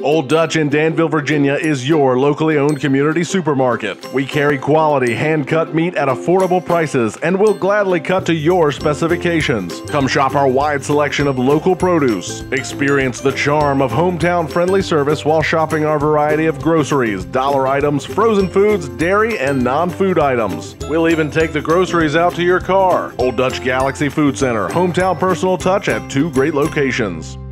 Old Dutch in Danville, Virginia is your locally owned community supermarket. We carry quality, hand-cut meat at affordable prices and will gladly cut to your specifications. Come shop our wide selection of local produce. Experience the charm of hometown-friendly service while shopping our variety of groceries, dollar items, frozen foods, dairy, and non-food items. We'll even take the groceries out to your car. Old Dutch Galaxy Food Center, hometown personal touch at 2 great locations.